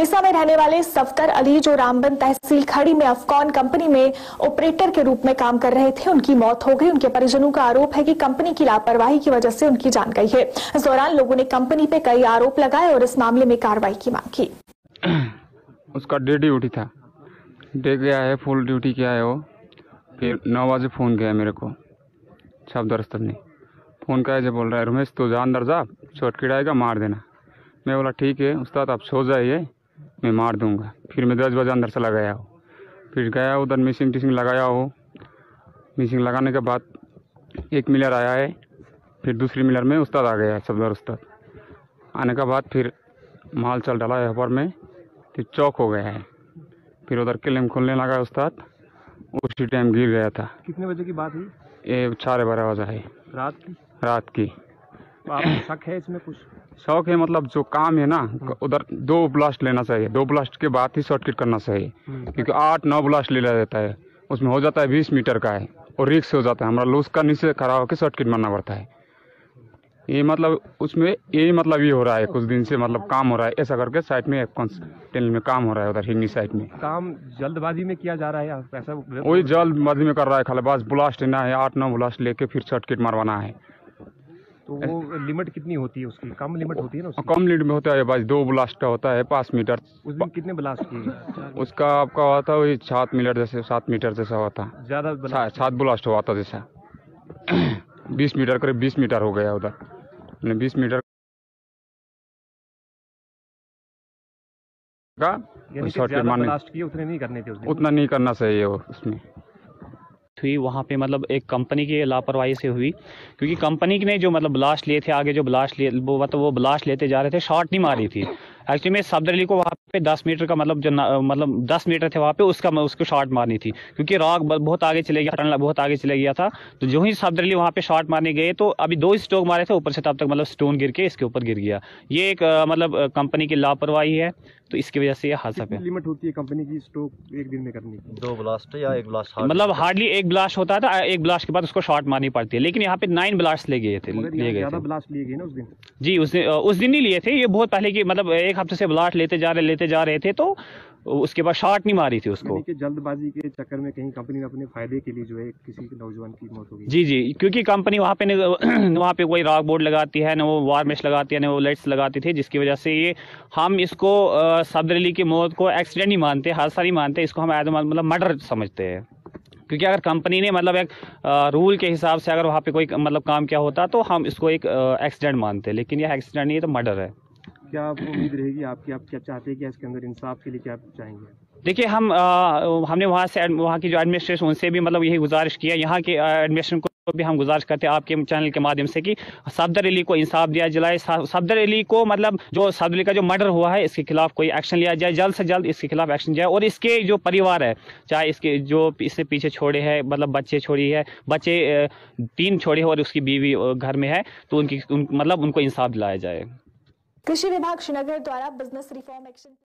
जेसा में रहने वाले सफदर अली जो रामबन तहसील खड़ी में अफकॉन कंपनी में ऑपरेटर के रूप में काम कर रहे थे, उनकी मौत हो गई। उनके परिजनों का आरोप है कि कंपनी की लापरवाही की वजह से उनकी जान गई है। इस दौरान लोगों ने कंपनी पे कई आरोप लगाए और इस मामले में कार्रवाई की मांग की। उसका डे ड्यूटी था, डे गया है, फुल ड्यूटी किया है वो। फिर 9 बजे फ़ोन किया मेरे को सफदर उस्ताद ने। फ़ोन किया जो बोल रहा है, रमेश तो जा अंदर जा, शॉट गिराएगा, मार देना। मैं बोला ठीक है उस्ताद, आप सो जाइए, मैं मार दूंगा। फिर मैं 10 बजे अंदर चला गया हो। फिर गया उधर मिसिंग टिसिंग लगाया हो। मिसिंग लगाने के बाद एक मिलर आया है, फिर दूसरी मिलर में उस्ताद आ गया है, सफदर उस्ताद। आने के बाद फिर माल चल डाला है पर में, फिर चौक हो गया है। फिर उधर क्लेम खोलने लगा उस्ताद, उसी टाइम गिर गया था। कितने बजे की बात हुई? ये 4:12 बजे है रात की। तो आपको शक है इसमें कुछ? शौक है, मतलब जो काम है ना, उधर 2 ब्लास्ट लेना चाहिए, 2 ब्लास्ट के बाद ही शॉर्टकट करना चाहिए। क्योंकि 8-9 ब्लास्ट ले लेता है, उसमें हो जाता है 20 मीटर का है और रिक्स हो जाता है। हमारा लूज का नीचे खड़ा होकर शॉर्टकट मारना पड़ता है। ये मतलब उसमें यही मतलब ये हो रहा है कुछ दिन से, मतलब काम हो रहा है ऐसा करके साइड में टनल में काम हो रहा है उधर हिन्नी साइड में। काम जल्दबाजी में किया जा रहा है ऐसा? वही जल्दबाजी में कर रहा है, खाली बस ब्लास्ट लेना है, 8-9 ब्लास्ट लेके फिर शॉर्टकट मारवाना है। तो वो लिमिट कितनी होती है उसकी? कम लिमिट होती है ना उसकी? कम लिमिट में होता है, बस 2 ब्लास्ट का होता है 5 मीटर। उस दिन कितने ब्लास्ट किए? उसका आपका हुआ था वही 7 मीटर जैसा हुआ था। ज्यादा 7 ब्लास्ट हुआ था जैसा। 20 मीटर, करीब 20 मीटर हो गया उधर। 20 मीटर का शॉर्टकट मारने, ब्लास्ट किए उतने नहीं करने थे उस दिन। उतना नहीं करना चाहिए वो उसमें। हुई वहाँ पे मतलब एक कंपनी की लापरवाही से हुई, क्योंकि कंपनी ने जो मतलब ब्लास्ट लिए थे, आगे जो ब्लास्ट लिए वो ब्लास्ट लेते जा रहे थे, शॉट नहीं मारी थी। एक्चुअली में सफदर अली को वहाँ पे 10 मीटर का मतलब जो मतलब 10 मीटर थे वहाँ पे, उसको शॉट मारनी थी, क्योंकि रॉक बहुत आगे चले गया, टनल बहुत आगे चले गया था। तो जो ही सफदर अली वहाँ पे शॉट मारने गए तो अभी 2 स्टोक मारे थे ऊपर से, तब तक मतलब स्टोन गिर के इसके ऊपर गिर गया। ये एक मतलब कंपनी की लापरवाही है, तो इसकी वजह से ये हादसा है। लिमिट होती है कंपनी की स्टोक एक दिन में करने की? 2 ब्लास्ट या 1 ब्लास्ट? मतलब हार्डली 1 ब्लास्ट होता था, 1 ब्लास्ट के बाद उसको शॉट मारनी पड़ती है। लेकिन यहाँ पे 9 ब्लास्ट लिए गए थे। ब्लास्ट लिए गए ना उस दिन? जी उस दिन नहीं लिए थे, ये बहुत पहले की मतलब 1 हफ्ते से ब्लास्ट लेते जा रहे थे, तो उसके बाद शॉट नहीं मारी थी उसको। जल्दबाजी के चक्कर में कहीं कंपनी ने अपने फायदे के लिए जो है किसी नौजवान की मौत हो गई। जी, क्योंकि कंपनी वहाँ पे वहाँ पे कोई रॉक बोर्ड लगाती है, ना वो वार मेश लगाती है, ना वो लाइट्स लगाती थी, जिसकी वजह से ये हम इसको सफदर अली की मौत को एक्सीडेंट नहीं मानते, हादसा नहीं मानते, इसको हम मतलब मर्डर समझते हैं। क्योंकि अगर कंपनी ने मतलब एक रूल के हिसाब से अगर वहाँ पे कोई मतलब काम किया होता तो हम इसको एक एक्सीडेंट मानते, लेकिन यह एक्सीडेंट नहीं है, तो मर्डर है। क्या उम्मीद रहेगी आपकी? आप क्या चाहते हैं कि इसके अंदर इंसाफ के लिए क्या चाहेंगे? देखिए हमने वहाँ की जो एडमिनिस्ट्रेशन, उनसे भी मतलब यही गुजारिश किया, यहाँ के एडमिनिस्ट्रेशन को भी हम गुजारिश करते हैं आपके चैनल के माध्यम से कि सफदर अली को इंसाफ दिया जाए। सफदर अली को मतलब जो सफदर अली का जो मर्डर हुआ है, इसके खिलाफ कोई एक्शन लिया जाए, जल्द से जल्द इसके खिलाफ एक्शन जाए। और इसके जो परिवार है, चाहे इसके जो इससे पीछे छोड़े हैं, मतलब बच्चे छोड़ी है, बच्चे 3 छोड़े और उसकी बीवी घर में है, तो उनको इंसाफ दिलाया जाए। कृषि विभाग श्रीनगर द्वारा बिजनेस रिफॉर्म एक्शन